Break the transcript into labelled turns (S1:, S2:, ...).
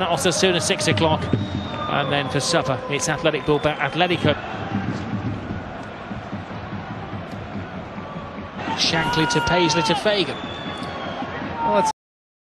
S1: Osasuna 6 o'clock, and then for supper it's Athletic Bilbao, Atletico. Shankly to Paisley to Fagan.